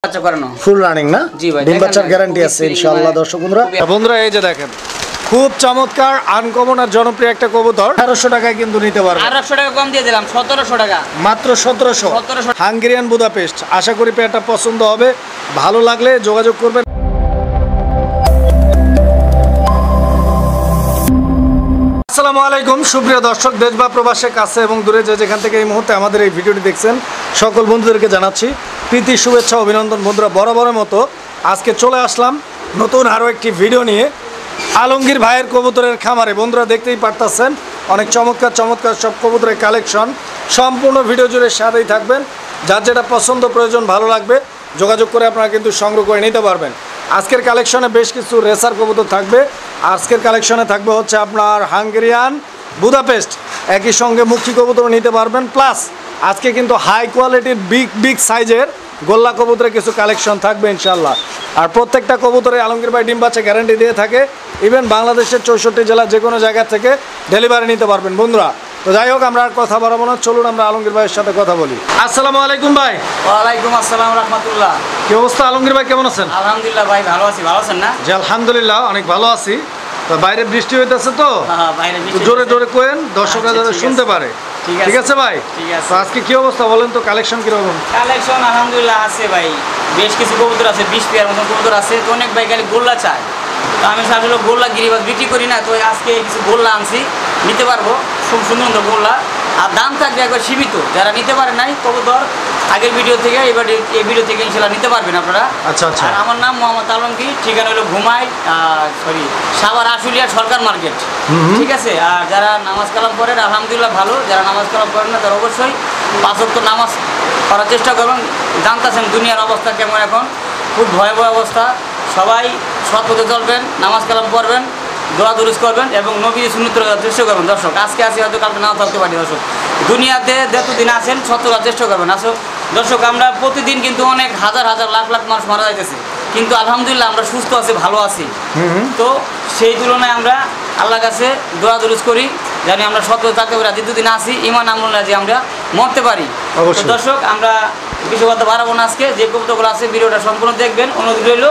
বাচ্চা করানো full running না জি ভাই ডিম বাচ্চার গ্যারান্টি আছে ইনশাআল্লাহ দর্শক বন্ধুরা বন্ধুরা এই যে দেখেন খুব চমৎকার আনকমন আর জনপ্রিয় একটা কবুতর 1800 টাকায় কিন্তু নিতে পারবেন 1800 টাকা কম দিয়ে দিলাম 1700 টাকা মাত্র 1700 হাঙ্গেরিয়ান বুদাপেস্ট আশা করি পেয়ারটা পছন্দ হবে ভালো লাগলে যোগাযোগ করবেন আসসালামু আলাইকুম সুপ্রিয় দর্শক দেশ বা প্রবাসের কাছে এবং দূরে যে যেখান থেকে এই মুহূর্তে আমাদের এই ভিডিওটি দেখছেন সকল বন্ধুদেরকে জানাচ্ছি প্রীতি শুভেচ্ছা অভিনন্দন বন্ধুরা বরাবরের মতো আজকে চলে আসলাম নতুন আরও একটি ভিডিও নিয়ে আলমগীর ভাইয়ের কবুতরের খামারে বন্ধুরা দেখতেই পারতেছেন অনেক চমৎকার চমৎকার সব কবুতরের কালেকশন সম্পূর্ণ ভিডিও জুড়ে সাথেই থাকবেন যার যেটা পছন্দ প্রয়োজন ভালো লাগবে যোগাযোগ করে আপনারা কিন্তু সংগ্রহ করে নিতে পারবেন আজকের কালেকশনে বেশ কিছু রেসার কবুতর থাকবে আজকের কালেকশনে থাকবে হচ্ছে আপনার হাঙ্গেরিয়ান বুদাপেস্ট একই সঙ্গে মুখী কবুতর নিতে পারবেন প্লাস আজকে কিন্তু হাই কোয়ালিটির বিগ সাইজের গোল্লা কবুতরের কিছু কালেকশন থাকবে ইনশাল্লাহ আর প্রত্যেকটা কবুতরে আলমগীর ভাই ডিম বাচ্চা গ্যারান্টি দিয়ে থাকে ইভেন বাংলাদেশের 64 জেলা যে কোনো জায়গা থেকে ডেলিভারি নিতে পারবেন বন্ধুরা তো যাই হোক আমরা আর কথা বাড়াবো না চলুন আমরা আলমগীর ভাইয়ের সাথে কথা বলি আসসালামু আলাইকুম ভাই ওয়ালাইকুম আসসালাম রাহমাতুল্লাহ কি অবস্থা আলমগীর ভাই কেমন আছেন আলহামদুলিল্লাহ ভাই ভালো আছি ভালো আছেন না জি আলহামদুলিল্লাহ অনেক ভালো আছি তো বাইরে বৃষ্টি হইতেছে তো হ্যাঁ বাইরে বৃষ্টি জোরে জোরে কোয়েন দর্শকরা যাতে শুনতে পারে ঠিক আছে ভাই ঠিক আছে তো আজকে কি অবস্থা বলেন তো কালেকশন কি রকম কালেকশন আলহামদুলিল্লাহ আছে ভাই বেশ কিছু কবুতর আছে 20 পেয়ার মতো কবুতর আছে তো অনেক ভাই খালি গোল্লা চায় তো আমি আসলে গোল্লা গিরিবাজ বিক্রি করি না তো আজকে কিছু গোল্লা আনছি নিতে পারবো খুব সুন্দর গোল্লা আর দাম থাকবে একবার সীমিত যারা নিতে পারে নাই কবুতর আগের ভিডিও থেকে এবার এই ভিডিও থেকে ইনশাল্লাহ নিতে পারবেন আপনারা আচ্ছা আচ্ছা আর আমার নাম মোহাম্মদ আলমগীর ঠিকানা হলো ঘুমাই সাভার আশুলিয়া সরকার মার্কেট ঠিক আছে আর যারা নামাজ কালাম করেন আলহামদুলিল্লাহ ভালো যারা নামাজ কালাম করেন না তারা অবশ্যই 5 ওয়াক্ত নামাজ করার চেষ্টা করবেন জানতেছেন দুনিয়ার অবস্থা কেমন এখন খুব ভয়াবহ অবস্থা সবাই সৎ পথে চলবেন নামাজ কালাম পড়বেন দোয়া দুরুজ করবেন এবং নবী সুন্নত করার চেষ্টা করবেন দর্শক আজকে আসি হয়তো কালকে নাও থাকতে পারি দর্শক দুনিয়াতে যতদিন আছেন সত্য করার চেষ্টা করবেন আসো দর্শক আমরা প্রতিদিন কিন্তু অনেক হাজার হাজার লাখ লাখ মানুষ মারা যাইতেছে কিন্তু আলহামদুলিল্লাহ আমরা সুস্থ আছি ভালো আছি তো সেই তুলনায় আমরা আল্লাহর কাছে দোয়া দুরুজ করি জানি আমরা সত্য থাকতে পারি যেদিন আসি ইমান আমল যে আমরা মরতে পারি দর্শক আমরা কিছু কথা বাড়াবো না আজকে যে কবিতাগুলো আছে ভিডিওটা সম্পূর্ণ দেখবেন অনুরোধ রইল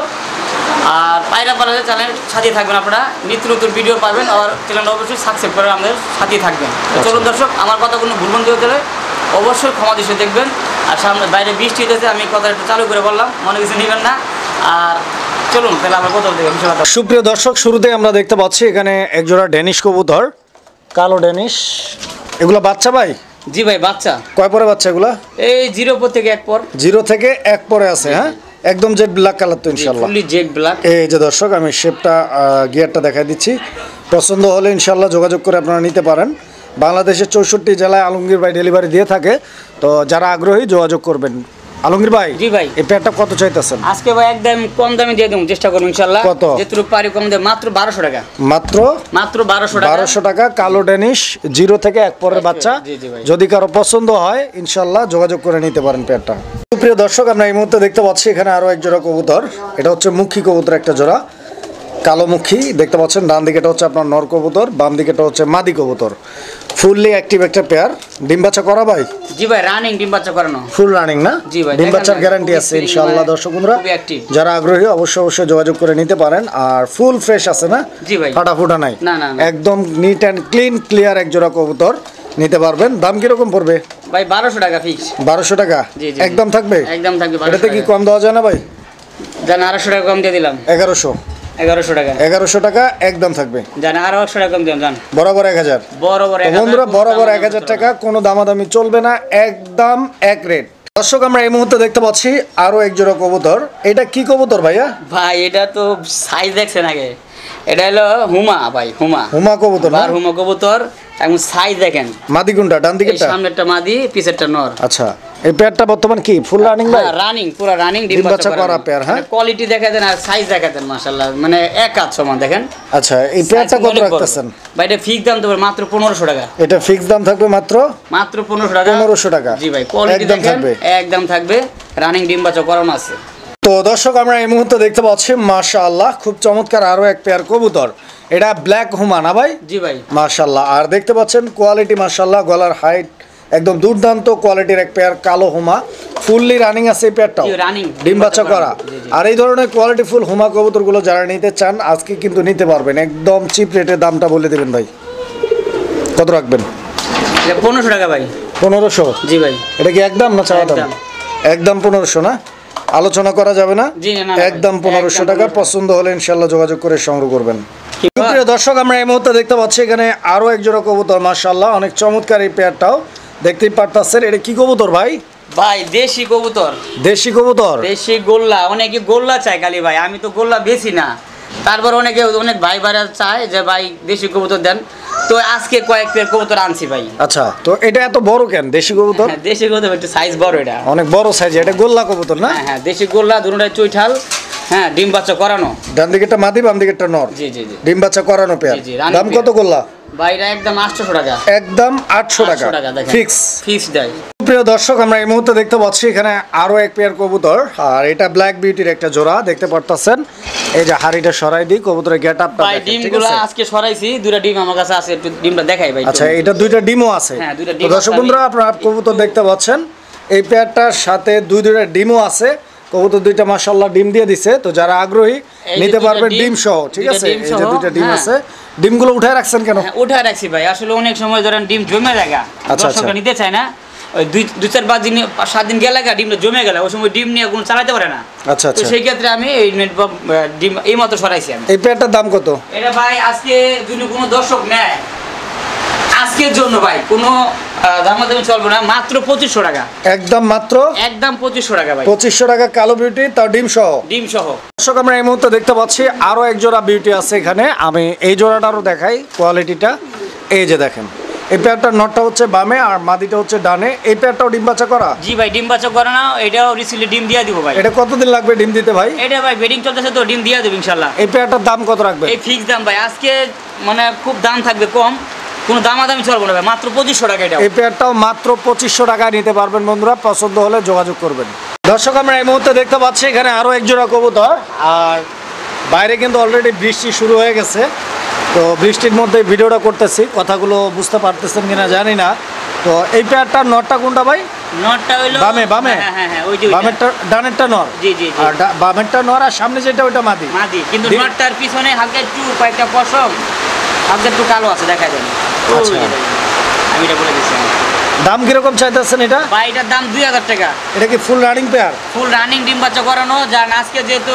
আর পায়রা পাড়াতে চ্যানেল সাথে থাকবেন আপনারা নিত্য নতুন ভিডিও পাবেন আর চ্যানেলটা অবশ্যই সাবস্ক্রাইব করে আমাদের সাথে থাকবেন চলুন দর্শক আমার কথা কোনো ভুলবন দিয়ে গেলে অবশ্যই ক্ষমা দৃষ্টি দেখবেন আর সামনে বাইরে বৃষ্টি হতেছে আমি কথা একটু চালু করে বললাম মনে কিছু নেবেন না আর চলুন তাহলে আমরা কথা দেখবেন সুপ্রিয় দর্শক শুরুতেই আমরা দেখতে পাচ্ছি এখানে একজোড়া ড্যানিশ কবুতর কালো ড্যানিশ এগুলো বাচ্চা ভাই জি ভাই বাচ্চা কয় পরে বাচ্চা এগুলা এই 0 থেকে 1 পর 0 থেকে 1 পরে আছে হ্যাঁ একদম জেড ব্ল্যাক কালার তো ইনশাআল্লাহ ফুলি জেড ব্ল্যাক এই যে দর্শক আমি শেপটা গিয়ারটা দেখাই দিচ্ছি পছন্দ হলে ইনশাআল্লাহ যোগাযোগ করে আপনারা নিতে পারেন বাংলাদেশের 64 জেলায় আলমগীর ভাই ডেলিভারি দিয়ে থাকে তো যারা আগ্রহী যোগাযোগ করবেন আলমগীর ভাই জি ভাই এই পেয়ারটা কত চাইতেছেন আজকে ভাই একদম কম দামে দিয়ে দেব চেষ্টা করব ইনশাআল্লাহ কত যেটুকু পারি কম দেব মাত্র 1200 টাকা মাত্র 1200 টাকা কালো ড্যানিশ 0 থেকে 1 পরের বাচ্চা যদি কারো পছন্দ হয় ইনশাআল্লাহ যোগাযোগ করে নিতে পারেন পেয়ারটা প্রিয় দর্শক আমরা এই মুহূর্তে দেখতে পাচ্ছি এখানে আরো এক জোড়া কবুতর এটা হচ্ছে মুখী কবুতর একটা জোড়া কালো মুখী দেখতে পাচ্ছেন ডান দিকেটা হচ্ছে আপনার নর কবুতর বাম দিকেটা হচ্ছে মাদি কবুতর ফুললি অ্যাক্টিভ একটা পেয়ার ডিম বাচ্চা করা ভাই জি ভাই রানিং ডিম বাচ্চা করানো ফুল রানিং না জি ভাই ডিম বাচ্চার গ্যারান্টি আছে ইনশাআল্লাহ দর্শক বন্ধুরা যারা আগ্রহী অবশ্যই যোগাযোগ করে নিতে পারেন আর ফুল ফ্রেশ আছে না জি ভাই ফাটাফুটা নাই না না একদম নিট এন্ড ক্লিন ক্লিয়ার এক জোড়া কবুতর নিতে পারবেন দাম কি রকম পড়বে ভাই 1200 টাকা ফিক্স 1200 টাকা একদম থাকবে একদম থাকবে এটাতে কি কম দেওয়া যায় না ভাই জান 800 টাকা কম দিয়ে দিলাম 1100 টাকা 1100 টাকা একদম থাকবে জান আরো 100 টাকা কম দিলাম জান বরাবর 1000 বরাবর 1000 বন্ধুরা বরাবর 1000 টাকা কোনো দামাদামি চলবে না একদম এক রেট দর্শক আমরা এই মুহূর্তে দেখতে পাচ্ছি আরো এক জোড়া কবুতর এটা কি কবুতর ভাইয়া ভাই এটা তো সাইজ দেখছেন আগে এটা হলো হুমা ভাই হুমা কবুতর আর হুমা কবুতর এবং সাইজ দেখেন মাদি কোনটা ডান দিকেরটা সামনেরটা মাদি পিছেরটা নর আচ্ছা এই পেয়ারটা বর্তমান কি ফুল রানিং ভাই রানিং পুরো রানিং ডিম বাচ্চা করা পেয়ার হ্যাঁ কোয়ালিটি দেখা দেন আর সাইজ দেখা দেন মাশাআল্লাহ মানে এক হাত সমান দেখেন আচ্ছা এই পেয়ারটা কত রাখতেছেন ভাই এটা ফিক্স দাম তো মাত্র 1500 টাকা এটা ফিক্স দাম থাকবে মাত্র 1500 টাকা 1500 টাকা জি ভাই কোয়ালিটি দেখেন একদম থাকবে রানিং ডিম বাচ্চা করানো আছে তো দর্শক আমরা এই মুহূর্তে দেখতে পাচ্ছি মাশাআল্লাহ খুব চমৎকার আরো এক পেয়ার কবুতর এটা ব্ল্যাক হুমা না ভাই জি ভাই মাশাআল্লাহ আর দেখতে পাচ্ছেন কোয়ালিটি মাশাআল্লাহ গলার হাইট একদম দুর্দান্ত কোয়ালিটির এক পেয়ার কালো হুমা, ফুললি রানিং আছে এই পেয়ারটাও, ডিম বাচ্চা করা। আর এই ধরনের কোয়ালিটি ফুল হুমা কবুতরগুলো যারা নিতে চান আজকে কিন্তু নিতে পারবেন, একদম চিপ রেটে। দামটা বলে দেবেন ভাই, কত রাখবেন? 1500 টাকা ভাই। 1500? জি ভাই। এটা কি একদম না চাওয়া দাম? একদম 1500 না, আলোচনা করা যাবে না? একদম 1500 টাকা। পছন্দ হলে ইনশাল্লাহ যোগাযোগ করে সংগ্রহ করবেন। প্রিয় দর্শক, আমরা এই মুহূর্তে দেখতে পাচ্ছি এখানে আরো এক জোড়া কবুতর, মাশাআল্লাহ অনেক চমৎকার এই পেয়ারটাও দেখতেই পারতাছেন। এটা কি কবুতর ভাই? ভাই দেশি কবুতর। দেশি কবুতর, দেশি গোল্লা। অনেকে গোল্লা চায় খালি ভাই, আমি তো গোল্লা বেশি না। তারপর অনেক ভাই ভাইরা চায় যে ভাই দেশি কবুতর দেন, তো আজকে কয়েক পেয়ার কবুতর আনছি ভাই। আচ্ছা, তো এটা এত বড় কেন দেশি কবুতর? দেশি কবুতর একটু সাইজ বড়, এটা অনেক বড় সাইজ। এটা গোল্লা কবুতর না? হ্যাঁ, দেশি গোল্লা, দুটোটাই চুইঠাল। হ্যাঁ, ডিম বাচ্চা করানো। ডান দিকেরটা মাদি, বাম দিকেরটা নর। জি জি জি। ডিম বাচ্চা করানো পেয়ার। দাম কত গোল্লা? ভাই এটা একদম 800 টাকা। একদম 800 টাকা ফিক্স দেয়। প্রিয় দর্শক, আমরা এই মুহূর্তে দেখতে পাচ্ছি এখানে আরো এক পেয়ার কবুতর, আর এটা ব্ল্যাক বিউটির একটা জোড়া দেখতে পারতাছেন। এই যে হাড়িটা সরাই দিই, কবুতরের গেটআপটা ভাই ডিমগুলো আজকে সরাইছি, দুইটা ডিম আমার কাছে আছে, একটু ডিমটা দেখাই ভাই। আচ্ছা, এটা দুইটা ডিমও আছে। হ্যাঁ, দুইটা তো ডিম। দর্শক বন্ধুরা, আপনারা কবুতর দেখতে পাচ্ছেন এই পেয়ারটার সাথে দুইটা ডিমও আছে। কবুতর দুইটা মাশাআল্লাহ ডিম দিয়ে দিছে, তো যারা আগ্রহী নিতে পারবেন ডিম সহ। ঠিক আছে, এই যে দুইটা ডিম আছে। ডিমগুলো উঠায় রাখছেন কেন? উঠায় রাখছি ভাই, আসলে অনেক সময় ধরেন ডিম জমে যায়, দর্শকরা নিতে চায় না। ওই 2-4-5 দিন 7 দিন গেলে ডিমটা জমে গেলে ওই সময় ডিম নিয়ে কোনো চালাতে পারে না। আচ্ছা তো সেই ক্ষেত্রে আমি এই ডিম এই মতো সরাইছি আমি। এই পেয়ারটার দাম কত? এটা ভাই আজকে যদি কোনো দর্শক নেয় আজকের জন্য ভাই কোনো দামাদামি চলবে না, মাত্র 2500 টাকা। একদম মাত্র? একদম 2500 টাকা ভাই। 2500 টাকা কালো বিউটি, তাও ডিম সহ? ডিম সহ। দর্শক, আমরা এই মুহূর্তে দেখতে পাচ্ছি আরো এক জোড়া বিউটি আছে এখানে। আমি এই জোড়াটারও দেখাই কোয়ালিটিটা। এই যে দেখেন, এই পেয়ারটার নটটা হচ্ছে বামে আর মাদিটা হচ্ছে ডানে। এই পেয়ারটাও ডিম বাচ্চা করা? জি ভাই, ডিম বাচ্চা করা না, এটাও রিসিলি ডিম দিয়ে দিব ভাই। এটা কতদিন লাগবে ডিম দিতে ভাই? এটা ভাই বেডিং চলতেছে তো ডিম দিয়ে দেব ইনশাআল্লাহ। এই পেয়ারটার দাম কত রাখবে? এই ফিক্স দাম ভাই, আজকে মানে খুব দাম থাকবে কম, কোনো দামাদামি চলবে না ভাই, মাত্র 2500 টাকা। এটা এই পেয়ারটাও মাত্র 2500 টাকায় নিতে পারবেন বন্ধুরা, পছন্দ হলে যোগাযোগ করবেন। দর্শক, আমরা এই মুহূর্তে দেখতে পাচ্ছি এখানে আরো এক জোড়া কবুতর, আর বাইরে কিন্তু অলরেডি বৃষ্টি শুরু হয়ে গেছে। তো বৃষ্টির মধ্যে ভিডিওটা করতেছি, কথাগুলো বুঝতে পারতেছেন কিনা জানি না। তো এই পেয়ারটার নটটা কোনটা ভাই? নটটা হইলো বামে। বামে? হ্যাঁ হ্যাঁ হ্যাঁ, ওই যে বামেরটা, ডানেরটা নর? জি জি জি। আর বামেরটা নর, আর সামনে যেটা ওইটা মাদি? মাদি, কিন্তু নটটার পিছনে হালকা একটু কয়েকটা পশম হালকা একটু কালো আছে, দেখা যায়। আচ্ছা, আমি এটা বলে দিচ্ছি। দাম কিরকম চাইতেছেন এটা? ভাই এটার দাম 2000 টাকা। এটা কি full running pair? Full running ডিম বাচ্চা করানো। যার আজকে যেহেতু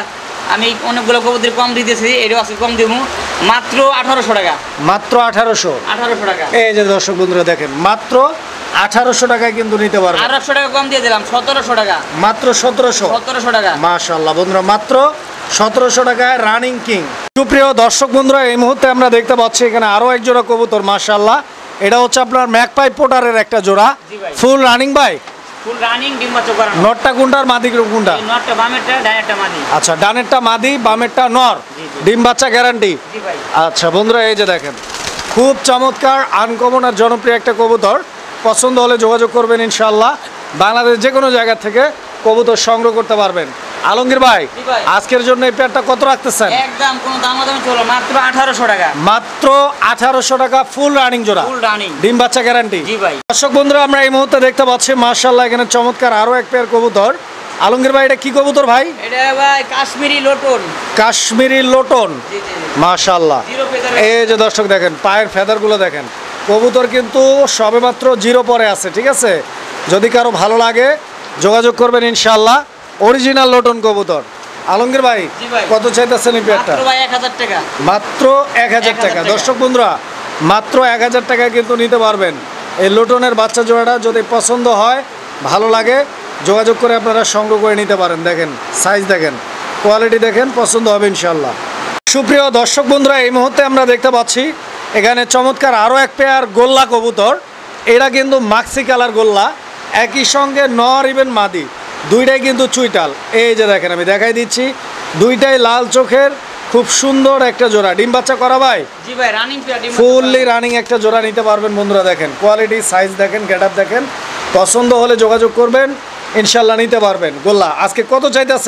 আমি অনেকগুলো কবুতর কম দিতেছি, এটাও আজকে কম দিব, মাত্র 1800 টাকা। মাত্র 1800? 1800 টাকা। এই যে দর্শক বন্ধুরা দেখেন, মাত্র 1800 টাকায় কিন্তু নিতে পারবেন। 800 টাকা কম দিয়ে দিলাম, 1700 টাকা। মাত্র 1700 টাকা। মাশাআল্লাহ বন্ধুরা, মাত্র 1700 টাকায় রানিং কিং। সুপ্রিয় দর্শক বন্ধুরা, এই মুহূর্তে আমরা দেখতে পাচ্ছি এখানে আরো এক জোড়া কবুতর, মাশাআল্লাহ। এটা হচ্ছে আপনার ম্যাকপাই পোটারের একটা জোড়া, ফুল রানিং ভাই? ফুল রানিং ডিম বাচ্চা করানো। নটটা কোনটা আর মাদি কোনটা? এই নটটা বামেরটা, ডানেরটা মাদি। আচ্ছা, ডানেরটা মাদি, বামেরটা নর। ডিম বাচ্চা গ্যারান্টি? জি ভাই। আচ্ছা বন্ধুরা, এই যে দেখেন, খুব চমৎকার আনকমন আর জনপ্রিয় একটা কবুতর। পছন্দ হলে যোগাযোগ করবেন ইনশাআল্লাহ। বাংলাদেশ যে কোনো জায়গা থেকে কবুতর সংগ্রহ করতে পারবেন। আলমগীর ভাই, আজকের জন্য এই পেয়ারটা কত রাখতেছেন? একদম কোনো দামাদামি চলো, মাত্র 1800 টাকা। মাত্র 1800 টাকা ফুল রানিং জোড়া, ফুল রানিং, ডিম বাচ্চা গ্যারান্টি। জি ভাই। দর্শক বন্ধুরা, আমরা এই মুহূর্তে দেখতে পাচ্ছি মাশাআল্লাহ এখানে চমৎকার আরো এক পেয়ার কবুতর। আলমগীর ভাই, এটা কি কবুতর ভাই? এটা ভাই কাশ্মীরি লোটন। কাশ্মীরি লোটন, মাশাআল্লাহ। এই যে দর্শক দেখেন, পায়ের ফেদারগুলো দেখেন। কবুতর কিন্তু সবেমাত্র জিরো পরে আছে, ঠিক আছে? যদি কারো ভালো লাগে যোগাযোগ করবেন ইনশাআল্লাহ। অরিজিনাল লোটন কবুতর। আলমগীর ভাই, কত চাইতেছেন এই পেয়ারটা? মাত্র ভাই 1000 টাকা। মাত্র 1000 টাকা। দর্শক বন্ধুরা, মাত্র 1000 টাকায় কিন্তু নিতে পারবেন এই লোটনের বাচ্চা জোড়াটা। যদি পছন্দ হয়, ভালো লাগে, যোগাযোগ করে আপনারা সংগ্রহ করে নিতে পারেন। দেখেন সাইজ, দেখেন কোয়ালিটি, দেখেন পছন্দ হবে ইনশাআল্লাহ। সুপ্রিয় দর্শক বন্ধুরা, এই মুহূর্তে আমরা দেখতে পাচ্ছি এখানে চমৎকার আরও এক পেয়ার গোল্লা কবুতর। এটা কিন্তু মাক্সি কালার গোল্লা, একই সঙ্গে নর ইভেন মাদি, দুইটাই কিন্তু চুইটাল। এই যে দেখেন, আমি দেখাই দিচ্ছি, দুইটাই লাল চোখের, খুব সুন্দর একটা জোড়া। ডিম বাচ্চা করা ভাই? জি ভাই, রানিং পেয়ার, ফুললি রানিং একটা জোড়া নিতে পারবেন বন্ধুরা। দেখেন কোয়ালিটি, সাইজ দেখেন, গেটআপ দেখেন। পছন্দ হলে যোগাযোগ করবেন ইনশাআল্লাহ, নিতে পারবেন। গোল্লা আজকে কত চাইতেছেন?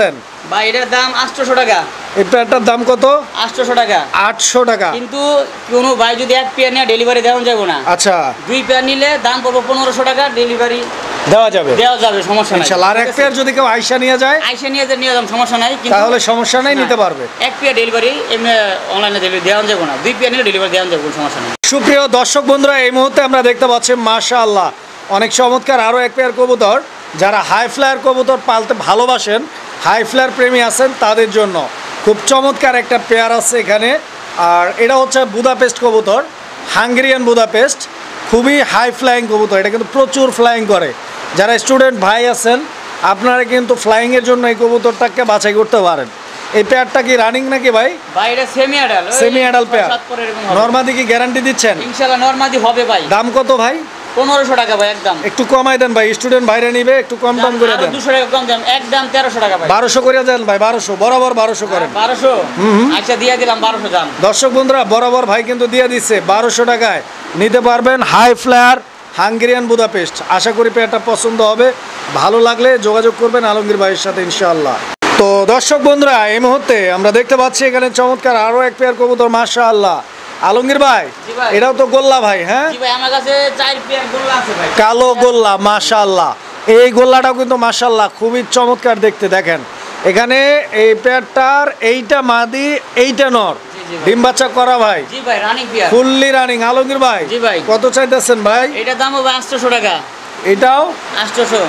ভাই এটার দাম 800 টাকা। এই পেয়ারটার দাম কত? 800 টাকা। 800 টাকা। কিন্তু কোনো ভাই যদি এক পেয়ার নিয়ে ডেলিভারি দেওয়া যাবে না। আচ্ছা, 2 পেয়ার নিলে দাম পড়বে 1500 টাকা, ডেলিভারি দেওয়া যাবে সমস্যা নাই ইনশাআল্লাহ। আর এক পেয়ার যদি কেউ আইসা নিয়ে যায়, নিয়ে যাম সমস্যা নাই, কিন্তু তাহলে সমস্যা নাই, নিতে পারবে। এক পেয়ার ডেলিভারি এমনি অনলাইনে ডেলিভারি দেওয়া যাবে না, 2 পেয়ার নিলে ডেলিভারি দেওয়া যাবে, কোনো সমস্যা নাই। সুপ্রিয় দর্শক বন্ধুরা, এই মুহূর্তে আমরা দেখতে পাচ্ছি মাশাআল্লাহ অনেক চমৎকার আরও এক পেয়ার কবুতর। যারা হাই ফ্লায়ার কবুতর পালতে ভালোবাসেন, হাই ফ্লায়ার প্রেমী আছেন, তাদের জন্য খুব চমৎকার একটা পেয়ার আছে এখানে। আর এটা হচ্ছে বুদাপেস্ট কবুতর, হাঙ্গেরিয়ান বুদাপেস্ট, খুবই হাই ফ্লাইং কবুতর। এটা কিন্তু প্রচুর ফ্লাইং করে। যারা স্টুডেন্ট ভাই আছেন, আপনারা কিন্তু ফ্লাইংয়ের জন্য এই কবুতরটাকে বাছাই করতে পারেন। এই পেয়ারটা কি রানিং নাকি ভাই? ভাই এটা semi adult, semi adult pair. নরমাদি কি গ্যারান্টি দিচ্ছেন? ইনশাআল্লাহ নরমাদি হবে ভাই। দাম কত ভাই? 1500 টাকা ভাই একদম। একটু কমাই দেন ভাই, স্টুডেন্ট ভাইরা নিবে, একটু কম দাম করে দেন। 200 টাকা কম দেন, একদম 1300 টাকা ভাই। 1200 করে দেন ভাই, 1200 বরাবর 1200 করেন। 1200 আচ্ছা দিয়ে দিলাম 1200 দাম। দর্শক বন্ধুরা, বরাবর ভাই কিন্তু দিয়ে দিচ্ছে 1200 টাকায় নিতে পারবেন হাই ফ্লায়ার হাঙ্গেরিয়ান বুদাপেস্ট। আশা করি পেয়ারটা পছন্দ হবে, ভালো লাগলে যোগাযোগ করবেন আলমগীর ভাইয়ের সাথে ইনশাআল্লাহ। তো দর্শক বন্ধুরা, এই মুহূর্তে আমরা দেখতে পাচ্ছি এখানে চমৎকার আরও এক পেয়ার কবুতর মাশাআল্লাহ। আলমগীর ভাই, এটাও তো গোল্লা ভাই? হ্যাঁ জি ভাই, আমার কাছে 4 পেয়ার গোল্লা আছে ভাই, কালো গোল্লা মাশাআল্লাহ। এই গোল্লাটাও কিন্তু মাশাআল্লাহ খুবই চমৎকার দেখতে। দেখেন এখানে এই পেয়ারটার এইটা মাদি, এইটা নর, ডিম বাচ্চা করা ভাই। জি ভাই running pair, fully running. Alamgir ভাই, জি ভাই, কত চাইতেছেন ভাই? এটার দাম হবে 800 টাকা। এটাও 800,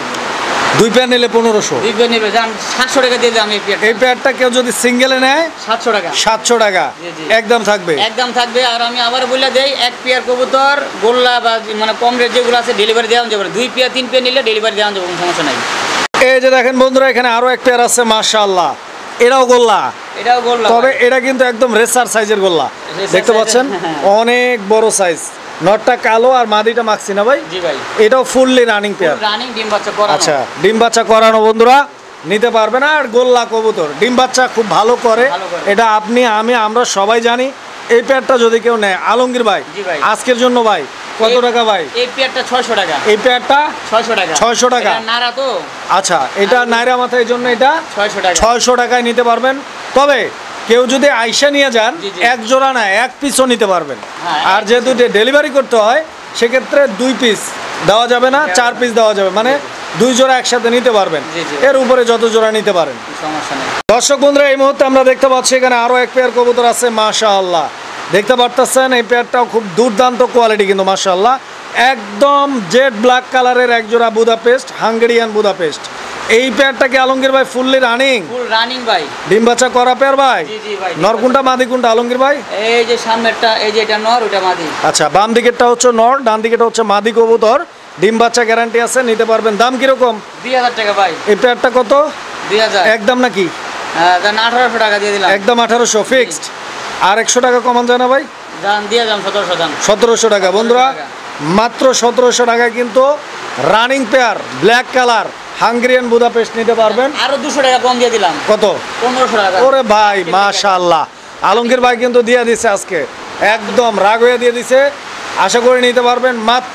2 পেয়ার নিলে 1500। 2 পেয়ার নিবে জান 700 টাকা দিয়ে দাম। এই পেয়ারটা কেউ যদি সিঙ্গেলে নেয় 700 টাকা। 700 টাকা একদম থাকবে, একদম থাকবে। আর আমি আবার বলে দেই, এক পেয়ার কবুতর গোল্লা বা মানে কম রেট যেগুলো আছে ডেলিভারি দেওয়া যাবে, 2 পেয়ার 3 পেয়ার নিলে ডেলিভারি দেওয়া যাবে, কোনো সমস্যা নাই। এই যে দেখেন বন্ধুরা, এখানে আরো এক পেয়ার আছে মাশাআল্লাহ। এটাও গোল্লা, এটাও গোল্লা, তবে এটা কিন্তু একদম রেসার সাইজের গোল্লা। দেখতে পাচ্ছেন অনেক বড় সাইজ। নটটা কালো আর মাদিটা মাক্সি না ভাই? জি ভাই, এটাও ফুললি রানিং পেয়ার। রানিং ডিম বাচ্চা করানো। আচ্ছা, ডিম বাচ্চা করানো বন্ধুরা নিতে পারবেন। আর গোল্লা কবুতর ডিম বাচ্চা খুব ভালো করে, এটা আপনি আমরা সবাই জানি। এই পেয়ারটা যদি কেউ নেয় আলমগীর ভাই, আজকের জন্য ভাই কত টাকা ভাই? এই পেয়ারটা 600 টাকা। এই পেয়ারটা 600 টাকা। 600 টাকা নারা তো। আচ্ছা, এটা নাইরা মাথা, এই জন্য এটা 600 টাকা। 600 টাকায় নিতে পারবেন। তবে কেউ যদি আইসা নিয়ে যান, এক জোড়া না, এক পিসও নিতে পারবেন। আর যেহেতু ডেলিভারি করতে হয়, সেক্ষেত্রে 2 পিস দেওয়া যাবে না, 4 পিস দেওয়া যাবে, মানে 2 জোড়া একসাথে নিতে পারবেন। এর উপরে যত জোড়া নিতে পারেন, সমস্যা নেই। দর্শক বন্ধুরা, এই মুহূর্তে আমরা দেখতে পাচ্ছি এখানে আরো এক পেয়ার কবুতর আছে মাশাআল্লাহ। দেখতে পারতেছেন এই পেয়ারটাও খুব দুর্দান্ত কোয়ালিটি কিন্তু মাশাআল্লাহ। একদম জেড ব্ল্যাক কালারের এক জোড়া বুদাপেস্ট, হাঙ্গেরিয়ান বুদাপেস্ট। এই পেয়ারটা কি আলমগীর ভাই ফুললি রানিং? ফুল রানিং ভাই, ডিম বাচ্চা করা পেয়ার ভাই? জি জি ভাই। নর কোনটা মাদি কোনটা আলমগীর ভাই? এই যে সামনেরটা, এই যে এটা নর, ওটা মাদি। আচ্ছা, বাম দিকেরটা হচ্ছে নর, ডান দিকেরটা হচ্ছে মাদি কবুতর। ডিম বাচ্চা গ্যারান্টি আছে, নিতে পারবেন। দাম কিরকম? 2000 টাকা ভাই। এই পেয়ারটা কত? 2000 একদম নাকি? হ্যাঁ, 1800 টাকা দিয়ে দিলাম। একদম 1800 ফিক্সড। আর 100 টাকা কমান যায় না ভাই? দাম দিয়ে দাম 1700 দাম। 1700 টাকা বন্ধুরা, মাত্র 1700 টাকায় কিন্তু running pair black colour Hungarian Budapest নিতে পারবেন। আরো 200 টাকা কম দিয়ে দিলাম। কত? 1500 টাকা। ওরে ভাই মাশাআল্লাহ, আলমগীর ভাই কিন্তু দিয়ে দিছে আজকে, একদম রাগ হয়ে দিয়ে দিছে। আশা করি নিতে পারবেন মাত্র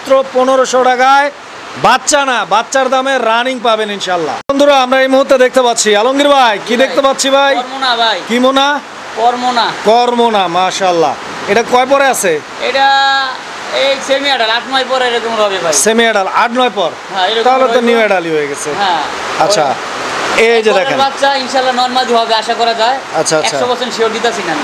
1500 টাকায়। বাচ্চা না, বাচ্চার দামে রানিং পাবেন ইনশাআল্লাহ। বন্ধুরা, আমরা এই মুহূর্তে দেখতে পাচ্ছি আলমগীর ভাই, কি দেখতে পাচ্ছি ভাই? কর্মনা ভাই। কি মোনা? কর্মনা। কর্মনা মাশাআল্লাহ। এটা কয় পরে আছে? এটা এই সেমি অ্যাডাল 8-9 পরে এরকম হবে ভাই। সেমি অ্যাডাল 8-9 পর, তাহলে তো নিউ অ্যাডালই হয়ে গেছে। হ্যাঁ আচ্ছা, এই যে দেখেন বাচ্চা ইনশাআল্লাহ নরমালি হবে আশা করা যায়। আচ্ছা আচ্ছা, 100% শিওর দিতাছি না।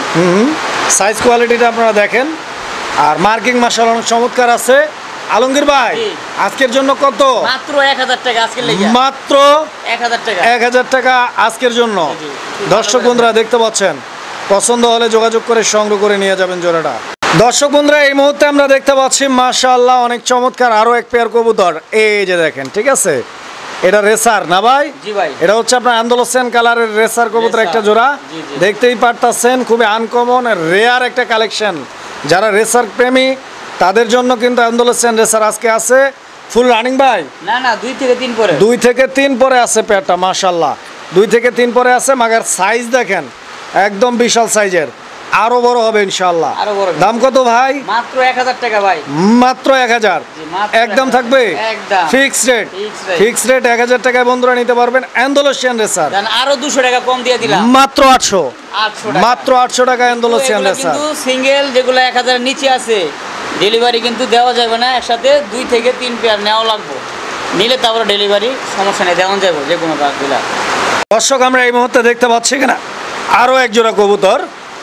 সাইজ কোয়ালিটিটা আপনারা দেখেন। আর মার্কিং মাশাআল্লাহ অনেক চমৎকার আছে। আলমগীর ভাই, আজকের জন্য কত? মাত্র 1000 টাকা আজকের লাগি। মাত্র 1000 টাকা। 1000 টাকা আজকের জন্য। দর্শক বন্ধুরা দেখতে পাচ্ছেন, পছন্দ হলে যোগাযোগ করে সংগ্রহ করে নিয়ে যাবেন জোড়াটা। দর্শক বন্ধুরা, এই মুহূর্তে আমরা দেখতে পাচ্ছি মাশাআল্লাহ অনেক চমৎকার আরো এক পেয়ার কবুতর। এই যে দেখেন, ঠিক আছে, এটা রেসার না ভাই? জি ভাই। এটা হচ্ছে আপনার আন্দোলন কালারের রেসার কবুতর একটা জোড়া। দেখতেই পারতাছেন খুবই আনকমন রেয়ার একটা কালেকশন। যারা রেসার প্রেমী তাদের জন্য কিন্তু আন্দোলন রেসার আজকে আছে ফুল রানিং ভাই। না না, 2 থেকে 3 পরে। 2 থেকে 3 পরে আছে পেয়ারটা মাশাআল্লাহ। 2 থেকে 3 পরে আছে, মাগার সাইজ দেখেন একদম বিশাল সাইজের। আরো বড় হবে ইনশাআল্লাহ। আরো বড়। দাম কত ভাই? মাত্র 1000 টাকা ভাই। মাত্র 1000। মাত্র একদম থাকবে? একদম fixed rate. Fixed rate। Fixed rate 1000 টাকায় বন্ধুরা নিতে পারবেন অ্যান্ডালুসিয়ান রেসার। দেন আরো 200 টাকা কম দিয়ে দিলাম। মাত্র 800। 800 টাকা। মাত্র 800 টাকা অ্যান্ডালুসিয়ান রেসার। কিন্তু সিঙ্গেল যেগুলো 1000 এর নিচে আছে ডেলিভারি কিন্তু দেওয়া যাবে না, একসাথে 2 থেকে 3 পেয়ার নেওয়া লাগবে, নিলে তারপরে ডেলিভারি সমস্যা নেই, দেওয়া যাবে যে কোনো কাজগুলা। দর্শক আমরা এই মুহূর্তে দেখতে পাচ্ছি কিনা আরো এক জোড়া কবুতর।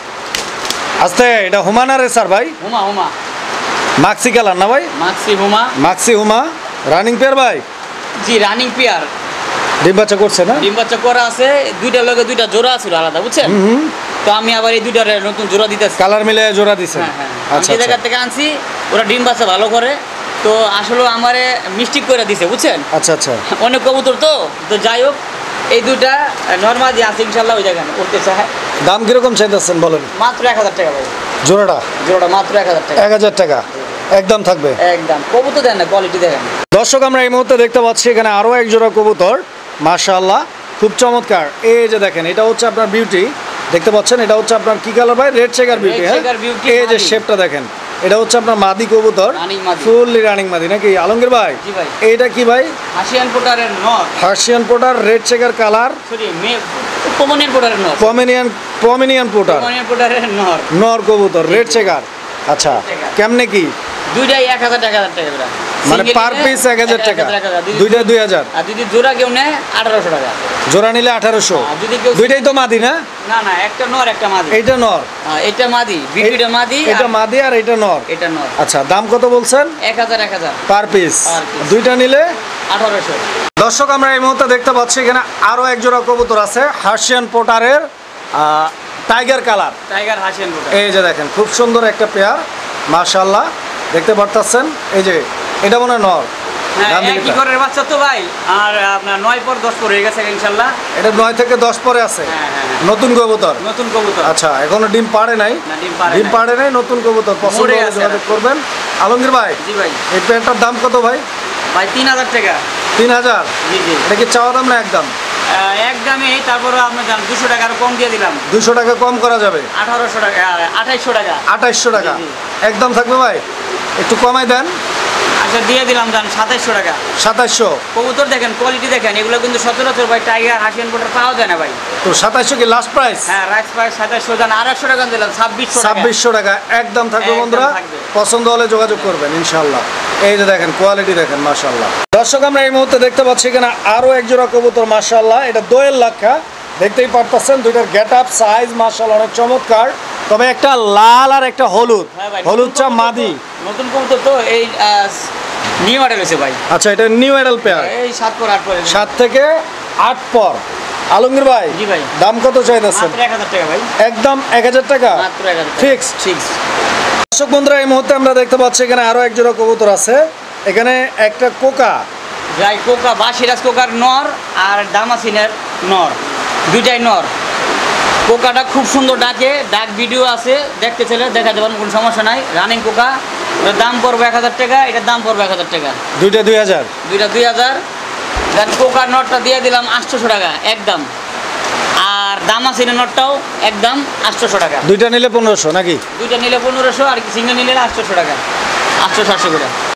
আস্তে, এটা হুমানা রেসার ভাই? হুমা হুমা মাক্সি কালার না ভাই? মাক্সি হুমা। মাক্সি হুমা রানিং পেয়ার ভাই? জি রানিং পেয়ার। ডিম বাচ্চা করছে না? ডিম বাচ্চা করা আছে, দুইটার লগে দুইটা জোড়া ছিল আলাদা, বুঝছেন? তো আমি আবার এই দুইটার নতুন জোড়া দিতেছি। কালার মিলে জোড়া দিছেন? হ্যাঁ হ্যাঁ। আচ্ছা আমি যে জায়গা থেকে আনছি ওরা ডিম বাচ্চা ভালো করে, তো আসলে আমারে মিষ্টি করে দিছে, বুঝছেন? আচ্ছা আচ্ছা। অনেক কবুতর তো তো যাই হোক এই দুইটা নর্মাল যে আছে ইনশাল্লাহ ওই জায়গায় উঠতে চায়। দাম কিরকম চাইতেছেন বলেন? মাত্র 1000 টাকা ভাই। জোড়াটা? জোড়াটা মাত্র 1000 টাকা। 1000 টাকা একদম থাকবে? একদম। কবুতর দেন না, কোয়ালিটি দেখেন। দর্শক আমরা এই মুহূর্তে দেখতে পাচ্ছি এখানে আরো এক জোড়া কবুতর, মাশাআল্লাহ খুব চমৎকার। এই যে দেখেন, এটা হচ্ছে আপনার বিউটি, দেখতে পাচ্ছেন? এটা হচ্ছে আপনার কি কালার ভাই? Red checker beauty. হ্যাঁ, এই যে শেপটা দেখেন, এটা হচ্ছে আপনার মাদি কবুতর, ফুললি রানিং মাদি নাকি আলমগীর ভাই? জি ভাই। এইটা কি ভাই? হাসিয়ান পোটারের নর। Hessian pouter, red checker colour, sorry Pomeranian পোটারের নর। পমেনিয়ান পোটার, পমনিয়ান পোটারের নর। নর কবুতর, রেড চেকার। আচ্ছা, কেমনে কি? দুইটাই 1000 টাকা করে, মানে পার পিস 1000 টাকা, দুইটা 2000। আর যদি জোড়া কেউ নেয় 1800 টাকা। জোড়া নিলে 1800। যদি কেউ দুইটাই তো মাদি না? না না, একটা নর একটা মাদি। এইটা নর, এটা মাদি, বিউটিটা মাদি, এটা মাদি আর এটা নর। এটা নর। আচ্ছা, দাম কত বলছেন? 1000 পার পিস। Per piece। দুইটা নিলে 1800। দর্শক আমরা এই মুহূর্তে দেখতে পাচ্ছি এখানে আরো এক জোড়া কবুতর আছে, হার্সিয়ান পোটারের tiger colour. Tiger Hessian pouter. এই যে দেখেন, খুব সুন্দর একটা পেয়ার, মাশাআল্লাহ দেখতে পারতেছেন। এই যে এটা মনে হয় নর। হ্যাঁ, একই ঘরের বাচ্চা তো ভাই, আর আপনার 9 পর 10 পর হয়ে গেছে ইনশাআল্লাহ। এটা 9 থেকে 10 পরে আছে। হ্যাঁ হ্যাঁ। নতুন কবুতর? নতুন কবুতর। আচ্ছা, এখনো ডিম পাড়ে নাই? না, ডিম পাড়ে নাই, নতুন কবুতর। পছন্দ হলে যোগাযোগ করবেন। আলমগীর ভাই, জি ভাই। এই পেয়ারটার দাম কত ভাই? ভাই 3000 টাকা। 3000? জি জি। এটা কি চাওয়া দাম না একদম? একদমই, তারপরে আপনি জান 200 টাকা আরো কম দিয়ে দিলাম। 200 টাকা কম করা যাবে? 1800 টাকা, 2800 টাকা। 2800 টাকা জি, জি। একদম থাকবে ভাই? একটু কমাই দেন। আচ্ছা দিয়ে দিলাম জান 2700 টাকা। 2700? কবুতর দেখেন, কোয়ালিটি দেখেন, এগুলো কিন্তু সচরাচর ভাই টাইগার হাসিয়ান পোটার পাওয়া যায় না ভাই। তো 2700 কি লাস্ট প্রাইস? হ্যাঁ, রাইস প্রাইস 2700 জান, আর 100 টাকা দিলাম 2600 টাকা। 2600 টাকা একদম থাকবে একদম বন্ধুরা। থাকবে। পছন্দ হলে যোগাযোগ করবেন ইনশাআল্লাহ। এই যে দেখেন, কোয়ালিটি দেখেন, মাশাআল্লাহ। দর্শক আমরা এই মুহূর্তে দেখতে পাচ্ছি এখানে আরো এক জোড়া কবুতর, মাশাআল্লাহ। এটা দোয়েল লাক্ষা, দেখতেই পারতেছেন। দুইটার গেট আপ সাইজ মাশাআল্লাহ অনেক চমৎকার। তবে একটা লাল আর একটা হলুদ, হ্যাঁ ভাই, হলুদ চা মাদি। নতুন কবুতর তো, এই নিউ মডেল হয়েছে ভাই। আচ্ছা, এটা নিউ অ্যাডাল পেয়ার? এই 7 পর 8 পর। 7 থেকে 8 পর। আলমগীর ভাই, জি ভাই। দাম কত চাইতেছেন? মাত্র 1000 টাকা ভাই। একদম 1000 টাকা মাত্র 1000 টাকা। ফিক্স? ফিক্স। দর্শক বন্ধুরা এই মুহূর্তে আমরা দেখতে পাচ্ছি এখানে আরো এক জোড়া কবুতর আছে। এখানে একটা কোকা, যাই কোকা বা সিরাজ কোকার নর আর দামাসিনের নর, দুইটাই নর। কোকাটা খুব সুন্দর ডাকে, ডাক ভিডিও আছে, দেখতে চলে দেখা যাবেন, কোনো সমস্যা নাই। রানিং কোকা, এটার দাম পড়বে 1000 টাকা, এটার দাম পড়বে 1000 টাকা। দুইটা 2000? দুইটা 2000। দেন কোকার নটটা দিয়ে দিলাম 800 টাকা একদম, আর দামাসিনের নটটাও একদম 800 টাকা। দুইটা নিলে 1500 নাকি? দুইটা নিলে 1500, আর সিঙ্গেল নিলে 800 টাকা, 800-700 করে।